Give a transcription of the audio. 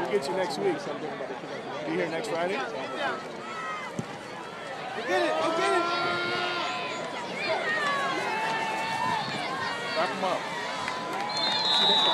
We'll get you next week. Be here next Friday? Yeah. Go get it! Go get it! Wrap him up.